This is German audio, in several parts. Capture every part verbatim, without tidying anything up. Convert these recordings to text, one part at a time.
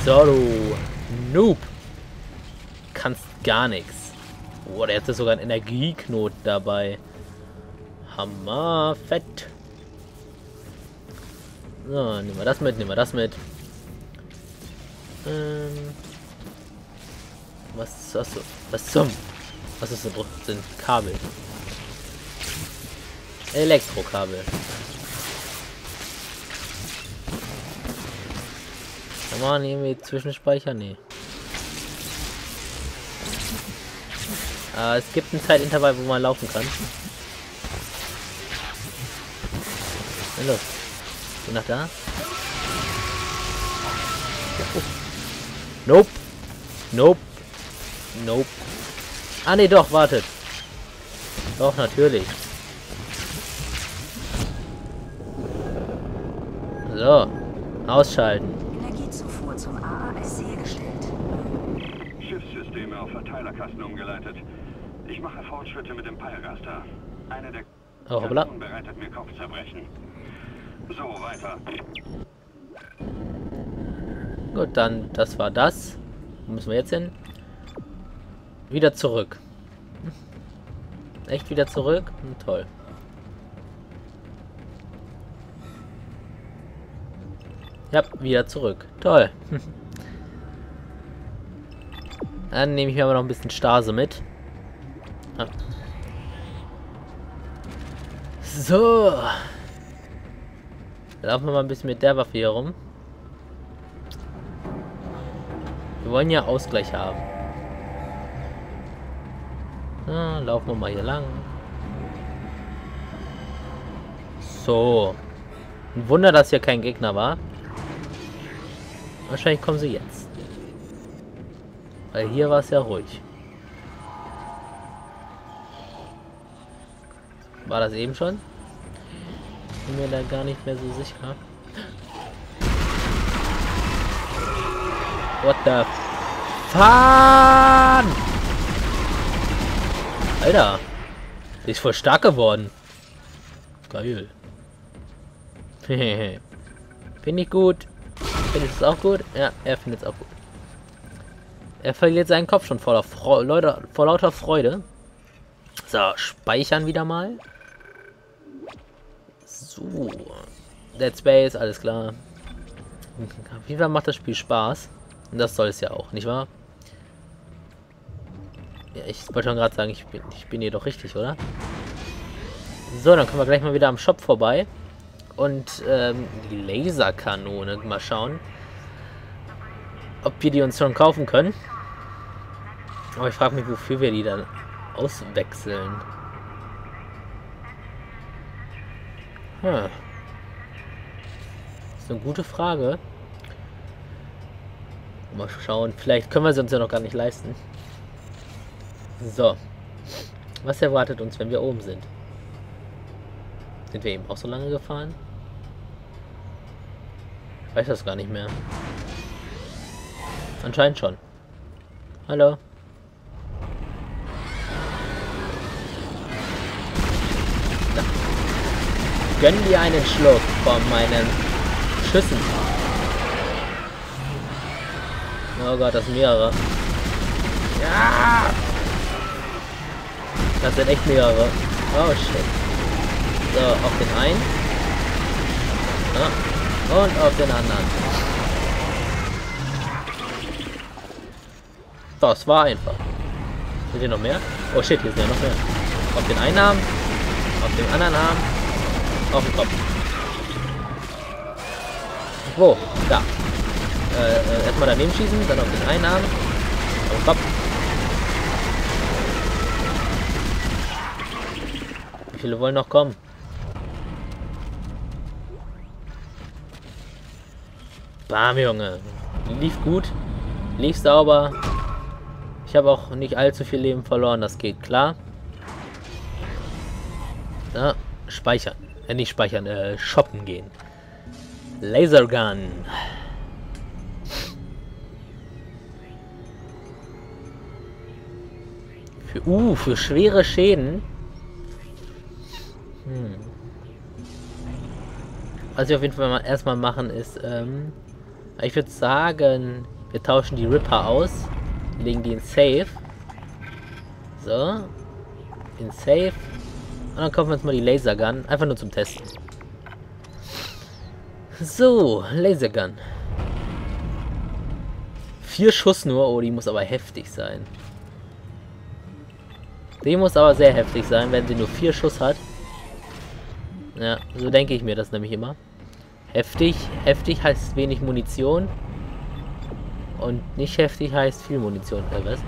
So, du Noob. Kannst gar nichts. Oh, der hat sogar einen Energieknoten dabei. Hammer, fett. So, nehmen wir das mit, nehmen wir das mit. Ähm, was hast du? Was zum? Was ist so? Sind Kabel. Elektrokabel. Kann man irgendwie Zwischenspeicher? Nee. Äh, es gibt ein Zeitintervall, wo man laufen kann. Na los. Geh nach da. Oh. Nope. Nope. Nope. Ah ne, doch, wartet. Doch, natürlich. So. Ausschalten. Energiezufuhr zum A A S hergestellt. Schiffssysteme auf Verteilerkasten umgeleitet. Ich mache Fortschritte mit dem Peilgaster. Eine der Oh, hoppla. Kanonen bereitet mir Kopfzerbrechen. So, weiter. Gut, dann, das war das. Wo müssen wir jetzt hin? Wieder zurück. Echt wieder zurück? Hm, toll. Ja, wieder zurück. Toll. Dann nehme ich mir aber noch ein bisschen Stase mit. Ah. So. Laufen wir mal ein bisschen mit der Waffe hier rum. Wir wollen ja Ausgleich haben. Ah, laufen wir mal hier lang. So. Ein Wunder, dass hier kein Gegner war. Wahrscheinlich kommen sie jetzt. Weil hier war es ja ruhig. War das eben schon? Bin mir da gar nicht mehr so sicher. What the fuck? Alter. Die ist voll stark geworden. Geil. Finde ich gut. Findet es auch gut? Ja, er findet es auch gut. Er verliert seinen Kopf schon voller Freude, Leute, vor lauter Freude. So, speichern wieder mal. So. Dead Space, alles klar. Auf jeden Fall macht das Spiel Spaß. Und das soll es ja auch, nicht wahr? Ja, ich wollte schon gerade sagen, ich bin, ich bin hier doch richtig, oder? So, dann können wir gleich mal wieder am Shop vorbei. Und ähm, die Laserkanone, mal schauen, ob wir die uns schon kaufen können. Aber ich frage mich, wofür wir die dann auswechseln. Hm. Das ist eine gute Frage. Mal schauen, vielleicht können wir sie uns ja noch gar nicht leisten. So. Was erwartet uns, wenn wir oben sind? Sind wir eben auch so lange gefahren? Ich weiß das gar nicht mehr. Anscheinend schon. Hallo. Na. Gönn dir einen Schluck von meinen Schüssen. Oh Gott, das sind mehrere. Ja! Das sind echt mehrere. Oh shit. So, auf den einen. Ja. Und auf den anderen. Das war einfach. Sind hier noch mehr? Oh shit, hier sind ja noch mehr. Auf den einen Arm. Auf den anderen Arm. Auf den Kopf. Wo? Da. Äh, äh, erstmal daneben schießen, dann auf den einen Arm. Auf den Kopf. Wie viele wollen noch kommen? Bam, Junge. Lief gut. Lief sauber. Ich habe auch nicht allzu viel Leben verloren, das geht klar. Ja, speichern. Äh, nicht speichern, äh, shoppen gehen. Lasergun. Für, uh, für schwere Schäden. Hm. Was wir auf jeden Fall mal erstmal machen ist, ähm, ich würde sagen, Wir tauschen die Ripper aus. Legen die in Safe. So. In Safe. Und dann kaufen wir uns mal die Lasergun. Einfach nur zum Testen. So, Lasergun. Vier Schuss nur. Oh, die muss aber heftig sein. Die muss aber sehr heftig sein, wenn sie nur vier Schuss hat. Ja, so denke ich mir das nämlich immer. Heftig. Heftig heißt wenig Munition. Und nicht heftig heißt viel Munition. Äh, was?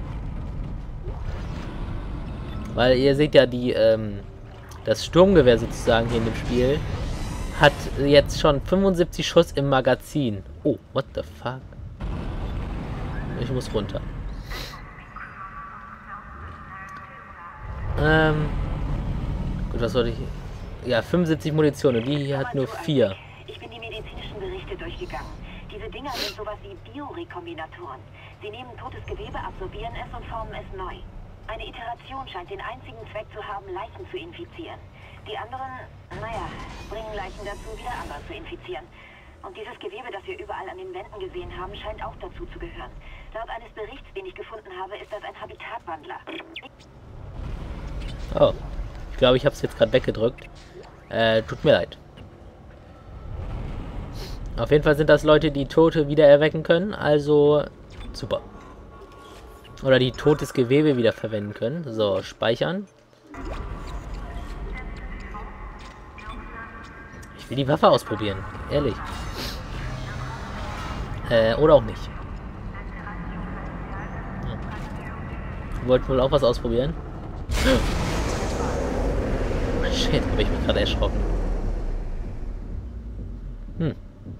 Weil ihr seht ja, die, ähm, das Sturmgewehr sozusagen hier in dem Spiel hat jetzt schon fünfundsiebzig Schuss im Magazin. Oh, what the fuck? Ich muss runter. Ähm. Gut, was sollte ich... Ja, fünfundsiebzig Munition und die hier hat nur vier. Ich bin die medizinischen Berichte durchgegangen. Diese Dinger sind sowas wie Biorekombinatoren. Sie nehmen totes Gewebe, absorbieren es und formen es neu. Eine Iteration scheint den einzigen Zweck zu haben, Leichen zu infizieren. Die anderen, naja, bringen Leichen dazu, wieder andere zu infizieren. Und dieses Gewebe, das wir überall an den Wänden gesehen haben, scheint auch dazu zu gehören. Laut eines Berichts, den ich gefunden habe, ist das ein Habitatwandler. Oh, ich glaube, ich habe es jetzt gerade weggedrückt. Äh, tut mir leid. Auf jeden Fall sind das Leute, die Tote wieder erwecken können, also super. Oder die totes Gewebe wieder verwenden können. So, speichern. Ich will die Waffe ausprobieren, ehrlich. Äh, oder auch nicht. Ja. Sie wollten wohl auch was ausprobieren. Shit, habe ich mich gerade erschrocken. Hm.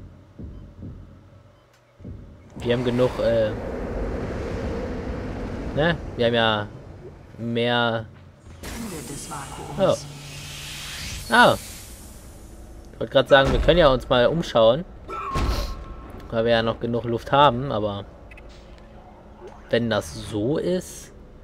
Wir haben genug, äh... ne? Wir haben ja mehr... Oh. Ah. Ich wollte gerade sagen, wir können ja uns mal umschauen. Weil wir ja noch genug Luft haben, aber... Wenn das so ist...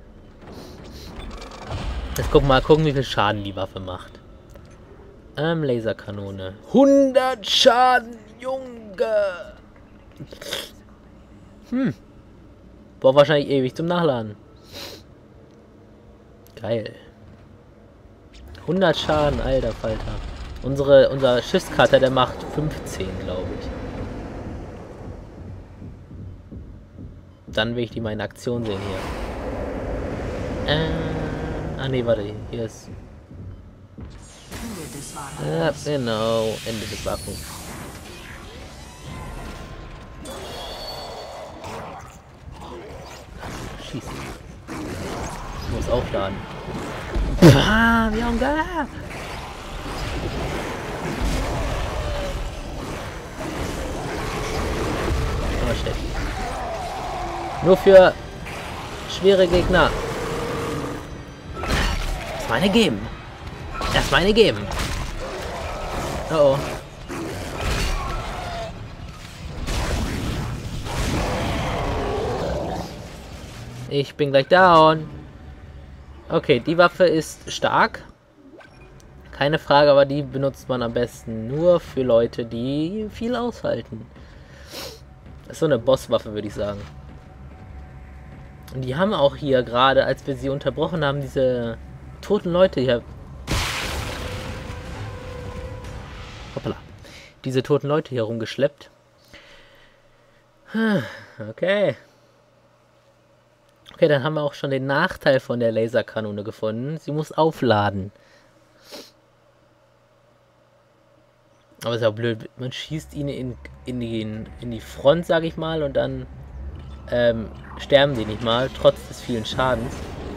Jetzt gucken wir mal gucken, wie viel Schaden die Waffe macht. Ähm, Laserkanone. hundert Schaden, Junge! Hm. Braucht wahrscheinlich ewig zum Nachladen. Geil. hundert Schaden, alter Falter. Unsere, unser Schiffskater, der macht fünfzehn, glaube ich. Dann will ich die mal in Aktion sehen hier. Äh... Ah ne, warte, hier ist... Ja, genau, Ende des Waffens. Schießen. Ich muss aufladen. Ah, wir haben da! Oh shit. Nur für schwere Gegner. Meine geben. Erst meine geben. Oh oh. Ich bin gleich down. Okay, die Waffe ist stark. Keine Frage, aber die benutzt man am besten nur für Leute, die viel aushalten. Das ist so eine Bosswaffe, würde ich sagen. Und die haben auch hier gerade, als wir sie unterbrochen haben, diese... toten Leute hier. Hoppala. Diese toten Leute hier rumgeschleppt. Okay. Okay, dann haben wir auch schon den Nachteil von der Laserkanone gefunden. Sie muss aufladen. Aber ist ja blöd. Man schießt ihn in, in, die, in die Front, sage ich mal, und dann ähm, sterben die nicht mal, trotz des vielen Schadens.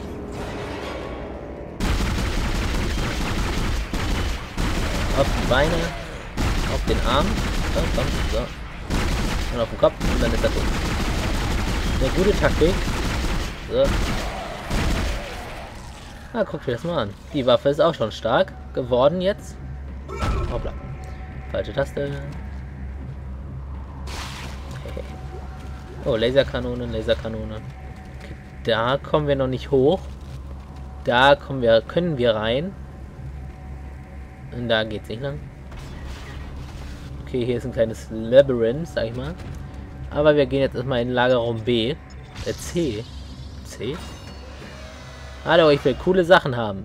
Auf die Beine, auf den Arm, so, komm, so. Und auf den Kopf und dann ist er tot. Eine gute Taktik. So. Na, guck dir das mal an. Die Waffe ist auch schon stark geworden jetzt. Hoppla. Falsche Taste. Okay. Oh, Laserkanone, Laserkanone. Okay, da kommen wir noch nicht hoch. Da kommen wir, können wir rein. Und da geht's nicht lang. Okay, hier ist ein kleines Labyrinth, sag ich mal. Aber wir gehen jetzt erstmal in Lagerraum B. Äh, C. C? Hallo, ich will coole Sachen haben.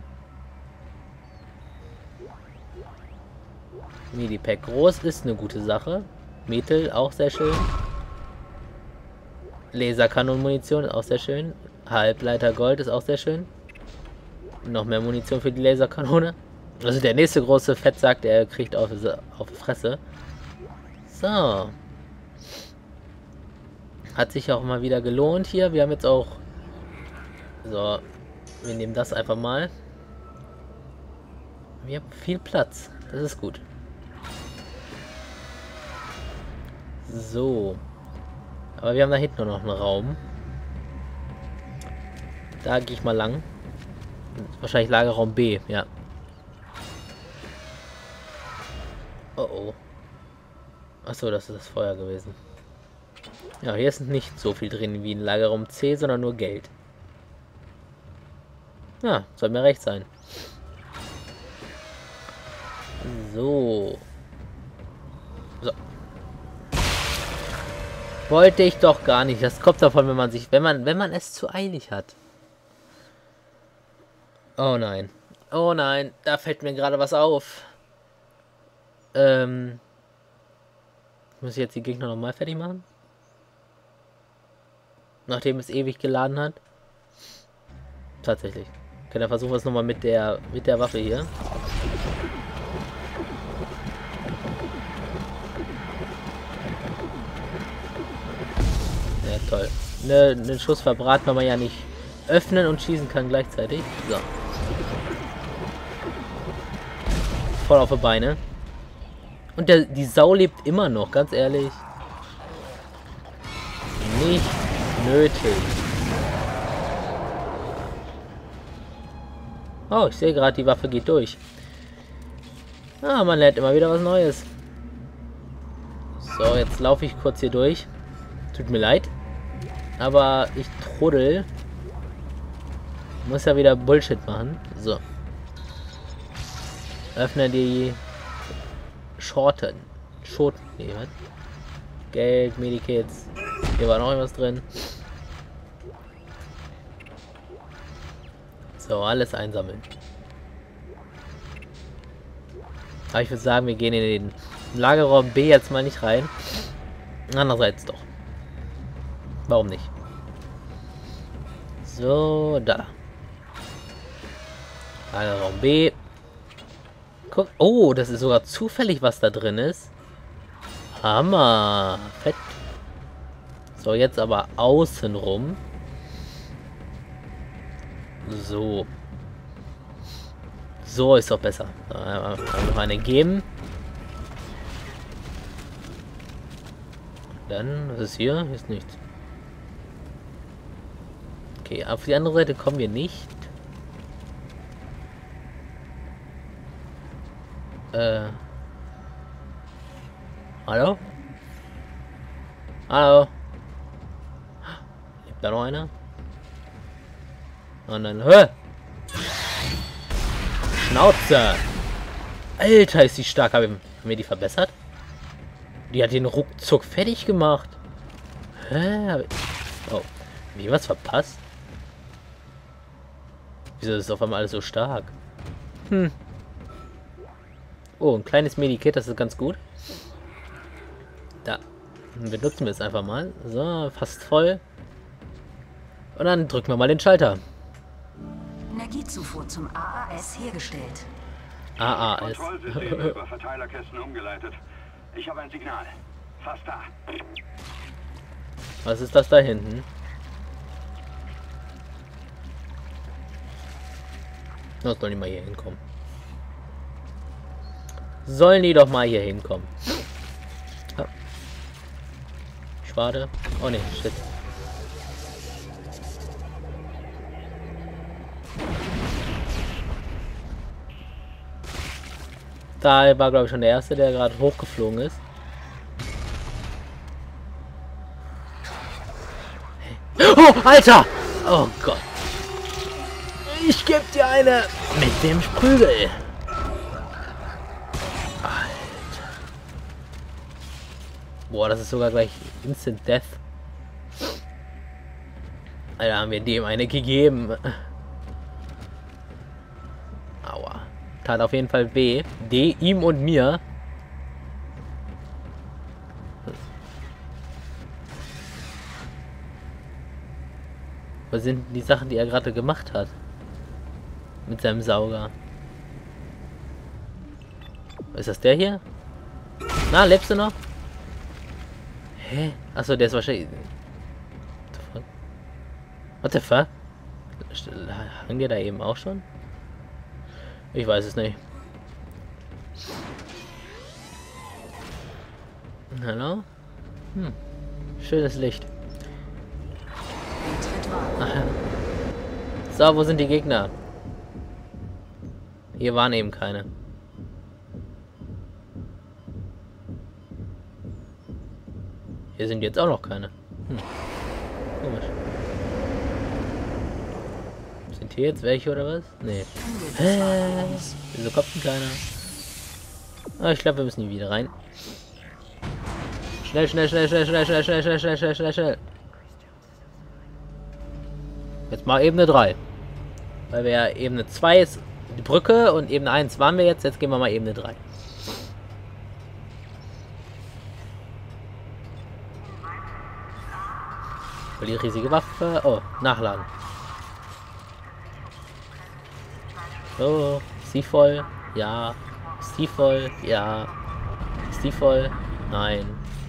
Medipack groß ist eine gute Sache. Metal auch sehr schön. Laserkanonenmunition ist auch sehr schön. Halbleiter Gold ist auch sehr schön. Noch mehr Munition für die Laserkanone. Also der nächste große Fettsack, der kriegt auf, auf die Fresse. So. Hat sich auch mal wieder gelohnt hier. Wir haben jetzt auch... So. Wir nehmen das einfach mal. Wir haben viel Platz. Das ist gut. So. Aber wir haben da hinten noch einen Raum. Da gehe ich mal lang. Wahrscheinlich Lagerraum B, ja. Oh oh. Achso, das ist das Feuer gewesen. Ja, hier ist nicht so viel drin wie in Lagerraum C, sondern nur Geld. Ja, soll mir recht sein. So. So. Wollte ich doch gar nicht. Das kommt davon, wenn man sich, wenn man, wenn man es zu eilig hat. Oh nein. Oh nein, da fällt mir gerade was auf. Ähm. Muss ich jetzt die Gegner nochmal fertig machen? Nachdem es ewig geladen hat? Tatsächlich. Okay, dann versuchen wir es nochmal mit der mit der Waffe hier. Ja, toll. Ne, einen Schuss verbraten, weil man ja nicht öffnen und schießen kann gleichzeitig. So. Voll auf die Beine. Und der, die Sau lebt immer noch, ganz ehrlich. Nicht nötig. Oh, ich sehe gerade, die Waffe geht durch. Ah, man lernt immer wieder was Neues. So, jetzt laufe ich kurz hier durch. Tut mir leid. Aber ich truddel. Muss ja wieder Bullshit machen. So. Öffne die Shorten. Schoten. Nee, was? Geld, Medikits. Hier war noch irgendwas drin. So, alles einsammeln. Aber ich würde sagen, wir gehen in den Lagerraum B jetzt mal nicht rein. Andererseits doch. Warum nicht? So, da. Lagerraum B. Guck. Oh, das ist sogar zufällig, was da drin ist. Hammer. Fett. So, jetzt aber außen rum. So. So ist doch besser. Da noch eine geben. Dann, was ist hier? Hier ist nichts. Okay, auf die andere Seite kommen wir nicht. Äh. Hallo? Hallo? Lebt da noch einer? Und dann, hä? Schnauze! Alter, ist die stark. Haben wir die verbessert? Die hat den ruckzuck fertig gemacht. Hä? Oh. Hab ich was verpasst? Wieso ist auf einmal alles so stark? Hm. Oh, ein kleines Medikit, das ist ganz gut. Da. Benutzen wir es einfach mal. So, fast voll. Und dann drücken wir mal den Schalter. Energiezufuhr zum A A S hergestellt. A A S. Kontrollsysteme über Verteilerkästen umgeleitet. Ich habe ein Signal. Fast da. Was ist das da hinten? Das sollen die mal hier hinkommen. Sollen die doch mal hier hinkommen. Ja. Schade. Oh ne, shit. Da war, glaube ich, schon der erste, der gerade hochgeflogen ist. Oh, Alter! Oh Gott. Ich geb dir eine mit dem Sprügel. Alter. Boah, das ist sogar gleich Instant Death. Alter, haben wir dem eine gegeben. Aua. Tat auf jeden Fall weh. D, ihm und mir. Was sind die Sachen, die er gerade gemacht hat? Mit seinem Sauger. Ist das der hier? Na, lebst du noch? Hä? Achso, der ist wahrscheinlich... What the fuck? Hangen die da eben auch schon? Ich weiß es nicht. Hallo? Hm. Schönes Licht. Ach ja. So, wo sind die Gegner? Hier waren eben keine. Hier sind jetzt auch noch keine. Hm. Komisch. Sind hier jetzt welche oder was? Nee. Hä? Wieso kommt denn keiner? Ah, ich glaube, wir müssen hier wieder rein. Schnell, schnell, schnell, schnell, schnell, schnell, schnell, schnell, schnell, schnell, schnell, schnell. Jetzt mal Ebene drei. Weil wir ja Ebene zwei ist die Brücke und Ebene eins waren wir jetzt. Jetzt gehen wir mal Ebene drei. Die riesige Waffe. Oh, nachladen. So, ist die voll? Ja. Ist die voll? Ja. Ist die voll? Nein.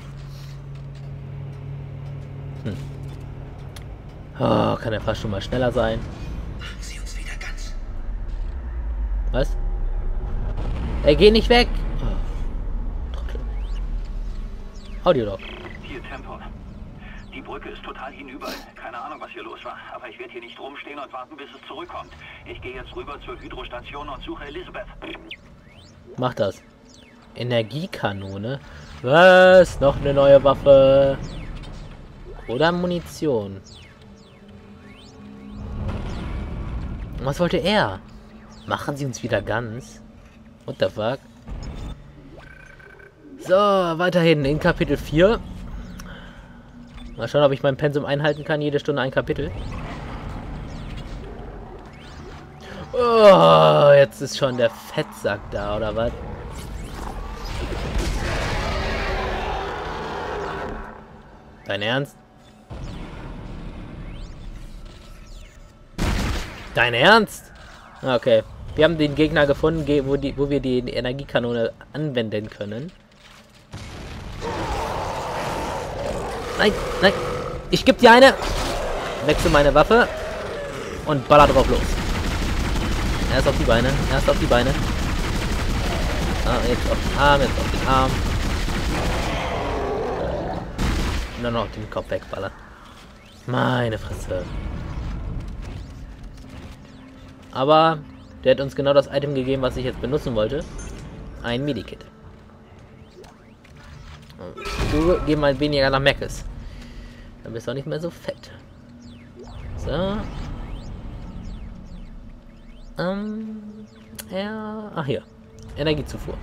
Hm. Oh, kann der fast schon mal schneller sein. Sie uns wieder ganz. Was? Ey, geh nicht weg! Oh, Trottel. Hau dir doch. Hier, Tempo. Die Brücke ist total hinüber. Keine Ahnung, was hier los war. Aber ich werde hier nicht rumstehen und warten, bis es zurückkommt. Ich gehe jetzt rüber zur Hydrostation und suche Elizabeth. Mach das. Energiekanone? Was? Noch eine neue Waffe? Oder Munition? Was wollte er? Machen sie uns wieder ganz? What the fuck? So, weiterhin in Kapitel vier. Mal schauen, ob ich mein Pensum einhalten kann. Jede Stunde ein Kapitel. Oh, jetzt ist schon der Fettsack da, oder was? Dein Ernst? Dein Ernst? Okay. Wir haben den Gegner gefunden, wo, die, wo wir die Energiekanone anwenden können. Nein, nein. Ich geb dir eine. Wechsle meine Waffe. Und baller drauf los. Erst auf die Beine. Erst auf die Beine. Ah, jetzt auf den Arm. Jetzt auf den Arm. Und dann noch den Kopf wegballern. Meine Fresse. Aber der hat uns genau das Item gegeben, was ich jetzt benutzen wollte. Ein Medikit. Du geh mal weniger nach Meckes. Dann bist du auch nicht mehr so fett. So. Ähm. Ja. Ach hier. Energiezufuhr.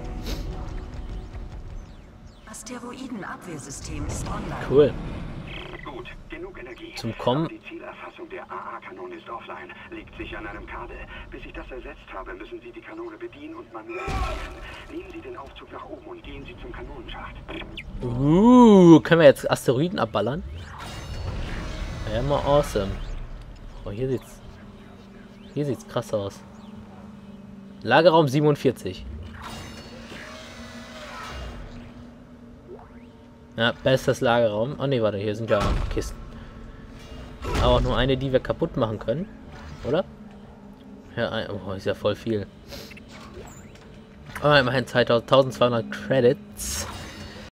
Asteroidenabwehrsystem ist online. Cool. Gut, genug Energie. Zum Kommen. Aber die Zielerfassung der A A-Kanone ist offline. Liegt sicher an einem Kabel. Bis ich das ersetzt habe, müssen Sie die Kanone bedienen und manuell bedienen. Nehmen Sie den Aufzug nach oben und gehen Sie zum Kanonenschacht. Uh, können wir jetzt Asteroiden abballern? Ja, mal awesome. Oh, hier sieht's. Hier sieht's krass aus. Lagerraum siebenundvierzig. Ja, bestes Lagerraum. Oh ne, warte, hier sind ja Kisten. Aber auch nur eine, die wir kaputt machen können. Oder? Ja, ein, oh, ist ja voll viel. Aber immerhin zweitausendzweihundert Credits.